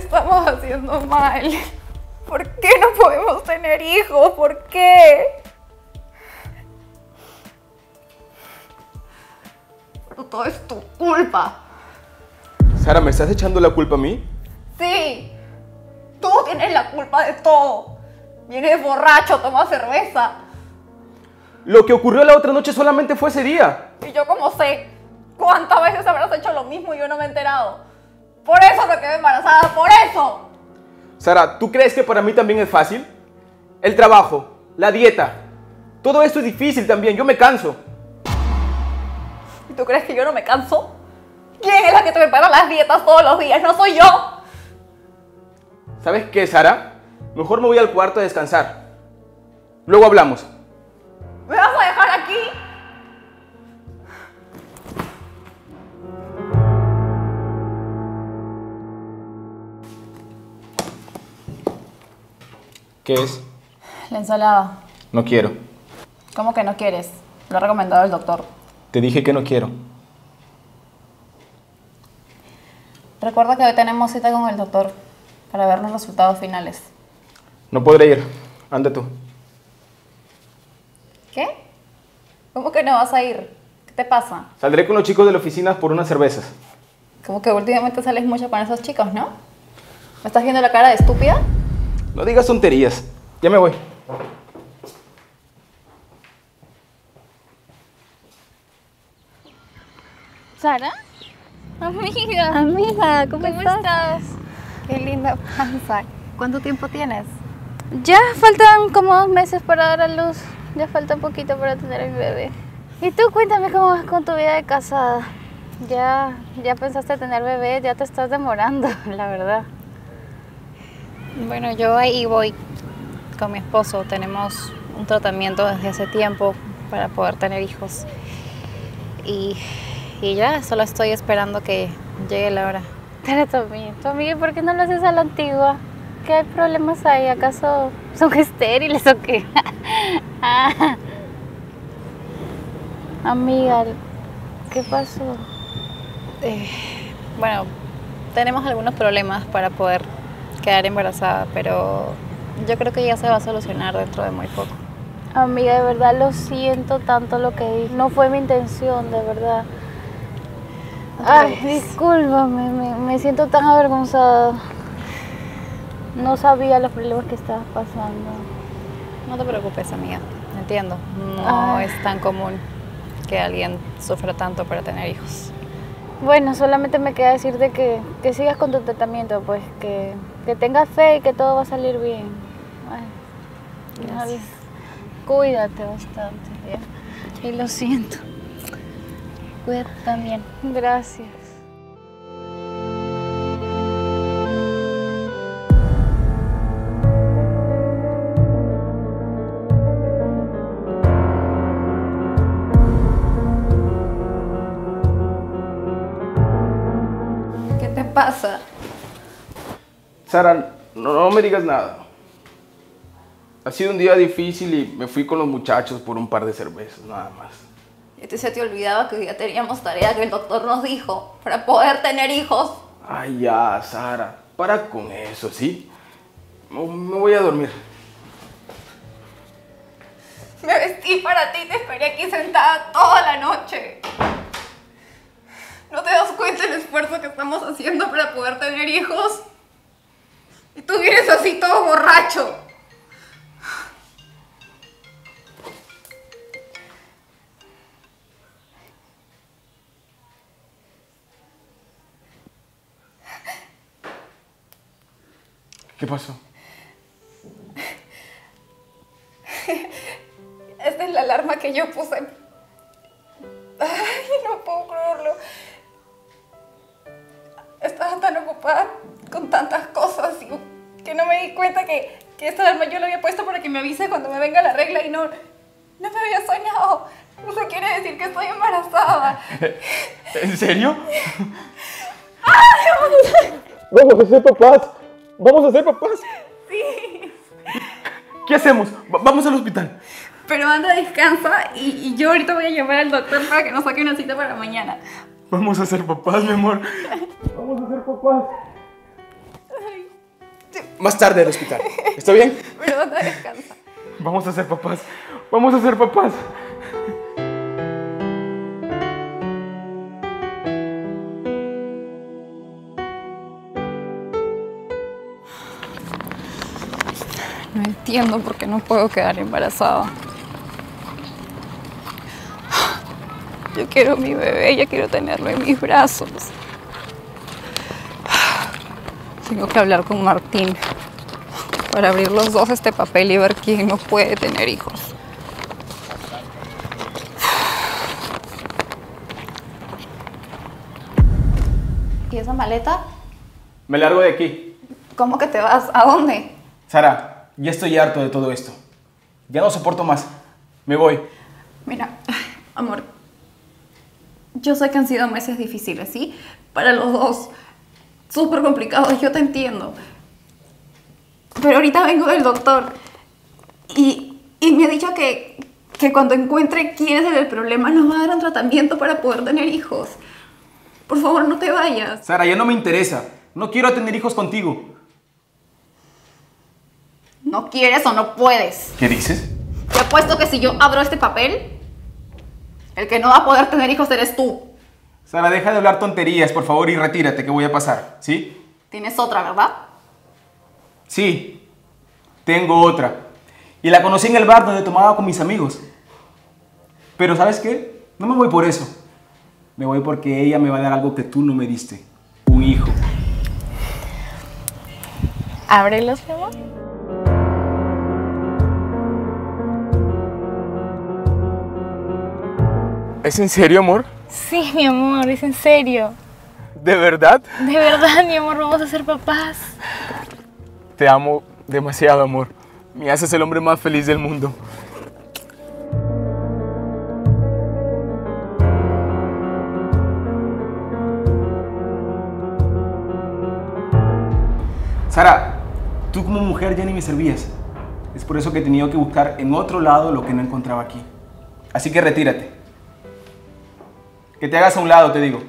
estamos haciendo mal? ¿Por qué no podemos tener hijos? ¿Por qué? Pero todo es tu culpa. Sara, ¿me estás echando la culpa a mí? Sí, tú tienes la culpa de todo. Vienes borracho, tomas cerveza. Lo que ocurrió la otra noche solamente fue ese día. Y yo como sé, ¿cuántas veces habrás hecho lo mismo y yo no me he enterado? Por eso me quedé embarazada, por eso. Sara, ¿tú crees que para mí también es fácil? El trabajo, la dieta, todo esto es difícil también, yo me canso. ¿Y tú crees que yo no me canso? ¿Quién es la que te prepara las dietas todos los días? No soy yo. ¿Sabes qué, Sara? Mejor me voy al cuarto a descansar. Luego hablamos. ¿Me vas a dejar aquí? ¿Qué es? La ensalada. No quiero. ¿Cómo que no quieres? Lo ha recomendado el doctor. Te dije que no quiero. Recuerda que hoy tenemos cita con el doctor para ver los resultados finales. No podré ir. Anda tú. ¿Qué? ¿Cómo que no vas a ir? ¿Qué te pasa? Saldré con los chicos de la oficina por unas cervezas. Como que últimamente sales mucho con esos chicos, ¿no? ¿Me estás viendo la cara de estúpida? No digas tonterías. Ya me voy. ¿Sara? Amiga. Amiga, ¿Cómo estás? Qué linda panza. ¿Cuánto tiempo tienes? Ya faltan como 2 meses para dar a luz. Ya falta un poquito para tener a mi bebé. Y tú cuéntame cómo vas con tu vida de casada. Ya pensaste tener bebé, ya te estás demorando, la verdad. Bueno, yo ahí voy con mi esposo. Tenemos un tratamiento desde hace tiempo para poder tener hijos. Y ya, solo estoy esperando que llegue la hora. Pero tu amiga, ¿y por qué no lo haces a la antigua? ¿Qué problemas hay? ¿Acaso son estériles o qué? Amiga, ¿qué pasó? Bueno, tenemos algunos problemas para poder quedar embarazada, pero yo creo que ya se va a solucionar dentro de muy poco. Amiga, de verdad lo siento tanto lo que hice. No fue mi intención, de verdad. Ay, discúlpame, me siento tan avergonzada. No sabía los problemas que estabas pasando. No te preocupes, amiga. Entiendo. No es tan común que alguien sufra tanto para tener hijos. Bueno, solamente me queda decirte que sigas con tu tratamiento, pues que tengas fe y que todo va a salir bien. Ay, Gracias. Cuídate bastante, ¿ya? Y lo siento. Cuídate también. Gracias. ¿Qué te pasa? Sara, no me digas nada. Ha sido un día difícil y me fui con los muchachos por un par de cervezas, nada más. ¿Y se te olvidaba que hoy día teníamos tarea que el doctor nos dijo para poder tener hijos? Ay, ya, Sara, para con eso, ¿sí? Me voy a dormir. Me vestí para ti y te esperé aquí sentada toda la noche. ¿No te das cuenta el esfuerzo que estamos haciendo para poder tener hijos? Y tú vienes así todo borracho. ¿Qué pasó? Esta es la alarma que yo puse. Ay, no puedo creerlo. Estaba tan ocupada con tantas cosas y que no me di cuenta que esta alarma yo la había puesto para que me avise cuando me venga la regla y no me había soñado. Eso quiere decir que estoy embarazada. ¿En serio? Vamos a ser papás. Vamos a ser papás. Sí. ¿Qué hacemos? Vamos al hospital. Pero anda, descansa y yo ahorita voy a llamar al doctor para que nos saque una cita para mañana. Vamos a ser papás, mi amor. Vamos a ser papás. Ay, más tarde al hospital. ¿Está bien? Pero anda, descansa. Vamos a ser papás. Vamos a ser papás. No entiendo por qué no puedo quedar embarazada. Yo quiero a mi bebé, ya quiero tenerlo en mis brazos. Tengo que hablar con Martín para abrir los dos este papel y ver quién no puede tener hijos. ¿Y esa maleta? Me largo de aquí. ¿Cómo que te vas? ¿A dónde? Sara, ya estoy harto de todo esto. Ya no soporto más. Me voy. Mira, amor, yo sé que han sido meses difíciles, ¿sí? Para los dos, súper complicados, yo te entiendo. Pero ahorita vengo del doctor y me ha dicho que cuando encuentre quién es el problema nos va a dar un tratamiento para poder tener hijos. Por favor, no te vayas. Sara, ya no me interesa. No quiero tener hijos contigo. ¿No quieres o no puedes? ¿Qué dices? Te apuesto que si yo abro este papel, el que no va a poder tener hijos eres tú. Sara, deja de hablar tonterías, por favor, y retírate, que voy a pasar, ¿sí? Tienes otra, ¿verdad? Sí, tengo otra. Y la conocí en el bar donde tomaba con mis amigos. Pero ¿sabes qué? No me voy por eso. Me voy porque ella me va a dar algo que tú no me diste. Un hijo. Ábrelos, mi amor. ¿Es en serio, amor? Sí, mi amor, es en serio. ¿De verdad? De verdad, mi amor, vamos a ser papás. Te amo demasiado, amor. Me haces el hombre más feliz del mundo. Sara, tú como mujer ya ni me servías. Es por eso que he tenido que buscar en otro lado lo que no encontraba aquí. Así que retírate. Que te hagas a un lado, te digo.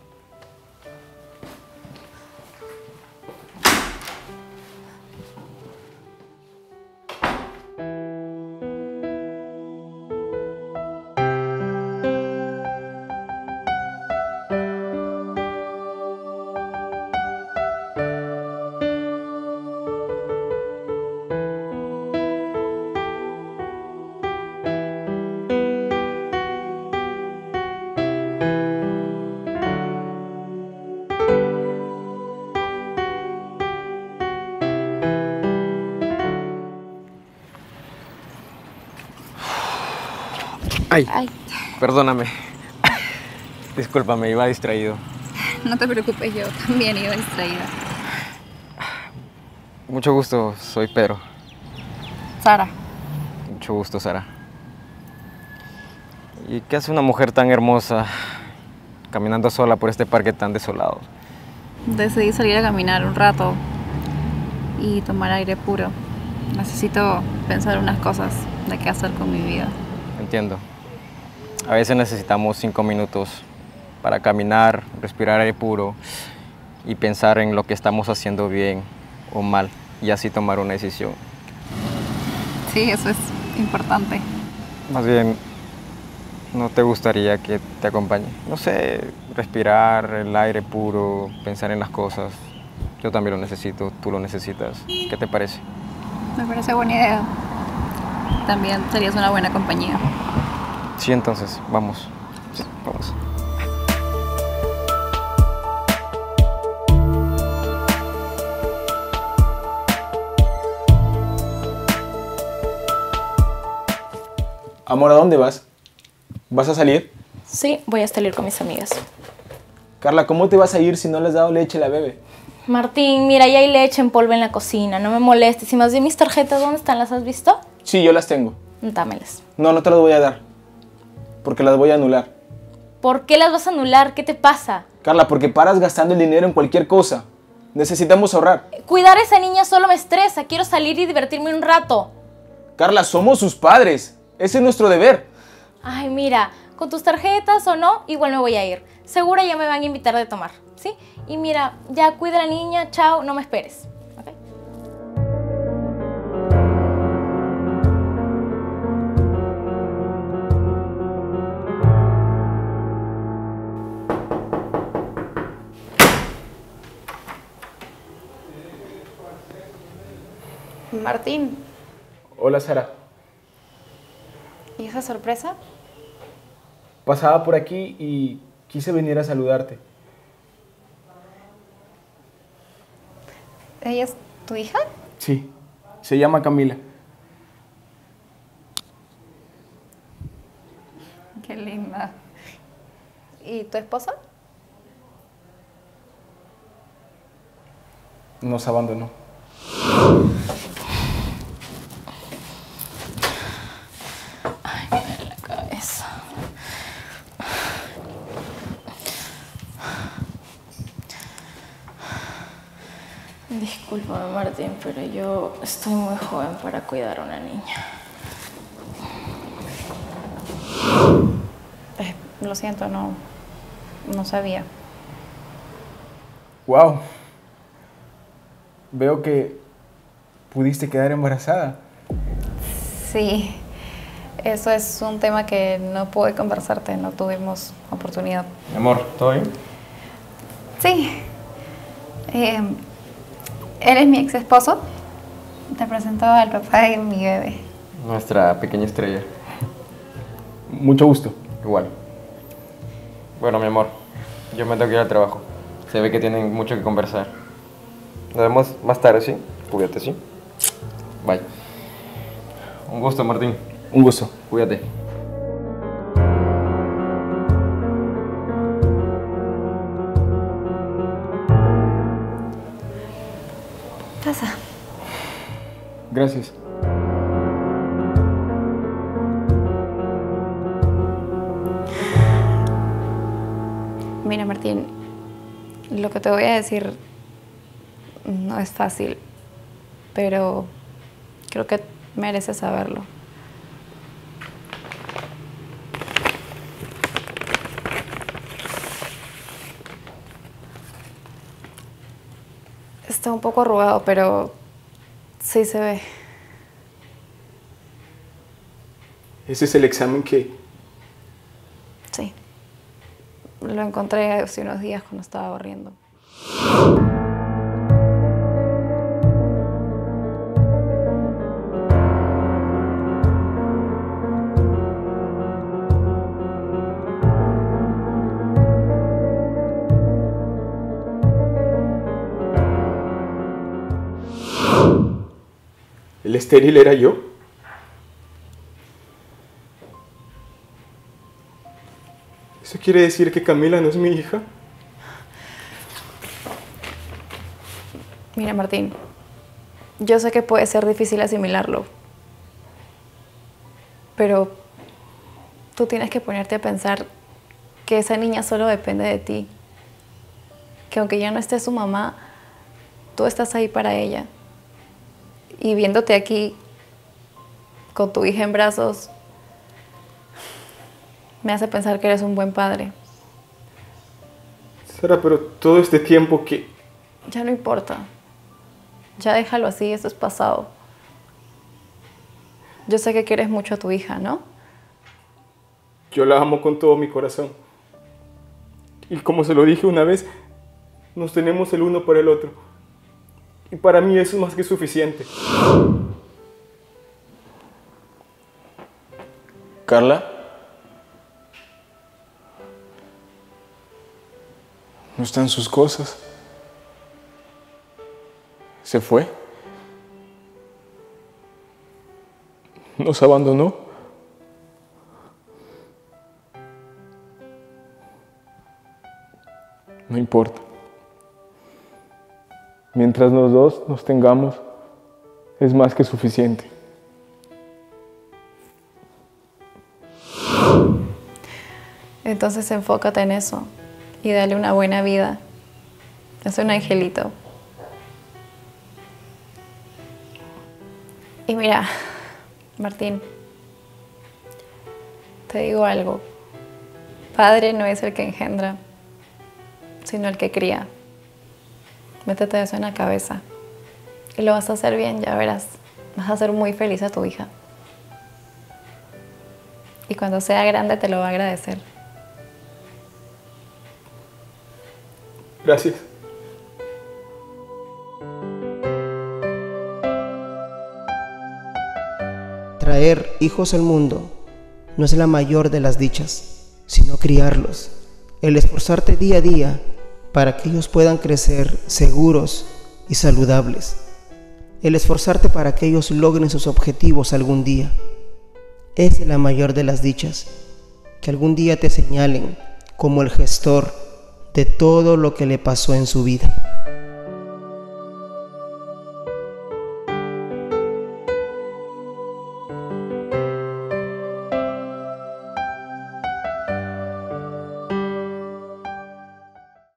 Ay, perdóname. Discúlpame, iba distraído. No te preocupes, yo también iba distraída. Mucho gusto, soy Pedro. Sara. Mucho gusto, Sara. ¿Y qué hace una mujer tan hermosa caminando sola por este parque tan desolado? Decidí salir a caminar un rato y tomar aire puro. Necesito pensar unas cosas de qué hacer con mi vida. Entiendo. A veces necesitamos 5 minutos para caminar, respirar aire puro y pensar en lo que estamos haciendo bien o mal y así tomar una decisión. Sí, eso es importante. Más bien, ¿no te gustaría que te acompañe? No sé, respirar el aire puro, pensar en las cosas. Yo también lo necesito, tú lo necesitas. ¿Qué te parece? Me parece buena idea. También serías una buena compañía. Sí, entonces, vamos. Sí, vamos. Amor, ¿a dónde vas? ¿Vas a salir? Sí, voy a salir con mis amigas. Carla, ¿cómo te vas a ir si no le has dado leche a la bebé? Martín, mira, ya hay leche en polvo en la cocina, no me molestes. Y más bien mis tarjetas, ¿dónde están? ¿Las has visto? Sí, yo las tengo. Dámelas. No, no te las voy a dar. Porque las voy a anular. ¿Por qué las vas a anular? ¿Qué te pasa? Carla, porque paras gastando el dinero en cualquier cosa. Necesitamos ahorrar. Cuidar a esa niña solo me estresa. Quiero salir y divertirme un rato. Carla, somos sus padres. Ese es nuestro deber. Ay, mira, con tus tarjetas o no, igual me voy a ir. Segura ya me van a invitar de tomar, ¿sí? Y mira, ya cuida a la niña, chao, no me esperes. ¿Ok? Martín, Hola, Sara. ¿y esa sorpresa? Pasaba por aquí y quise venir a saludarte. ¿Ella es tu hija? Sí, se llama Camila. Qué linda. ¿Y tu esposa? Nos abandonó. La cabeza. Discúlpame, Martín, pero yo estoy muy joven para cuidar a una niña. Lo siento, no sabía. Wow. Veo que pudiste quedar embarazada. Sí, eso es un tema que no pude conversarte, no tuvimos oportunidad. Mi amor, ¿todo bien? Sí. Él es mi ex esposo. Te presento al papá de mi bebé. Nuestra pequeña estrella. Mucho gusto. Igual. Bueno, mi amor, yo me tengo que ir al trabajo. Se ve que tienen mucho que conversar. Nos vemos más tarde, ¿sí? Cuídate, ¿sí? Bye. Un gusto, Martín. Un gusto. Cuídate. Pasa. Gracias. Mira, Martín, lo que te voy a decir no es fácil, pero creo que mereces saberlo. Está un poco arrugado, pero sí se ve. Ese es el examen que... Sí. Lo encontré hace unos días cuando estaba barriendo. ¿El estéril era yo? ¿Eso quiere decir que Camila no es mi hija? Mira, Martín, yo sé que puede ser difícil asimilarlo, pero tú tienes que ponerte a pensar que esa niña solo depende de ti, que aunque ya no esté su mamá, tú estás ahí para ella. Y viéndote aquí, con tu hija en brazos, me hace pensar que eres un buen padre. Sara, pero todo este tiempo que... Ya no importa. Ya déjalo así, eso es pasado. Yo sé que quieres mucho a tu hija, ¿no? Yo la amo con todo mi corazón. Y como se lo dije una vez, nos tenemos el uno por el otro. Y para mí eso es más que suficiente. ¿Carla? No están sus cosas. ¿Se fue? ¿Nos abandonó? No importa. Mientras los dos nos tengamos, es más que suficiente. Entonces enfócate en eso y dale una buena vida. Es un angelito. Y mira, Martín, te digo algo. Padre no es el que engendra, sino el que cría. Métete eso en la cabeza. Y lo vas a hacer bien, ya verás. Vas a hacer muy feliz a tu hija. Y cuando sea grande te lo va a agradecer. Gracias. traer hijos al mundo no es la mayor de las dichas, sino criarlos, el esforzarte día a día para que ellos puedan crecer seguros y saludables, el esforzarte para que ellos logren sus objetivos algún día. Esa es la mayor de las dichas, que algún día te señalen como el gestor de todo lo que le pasó en su vida.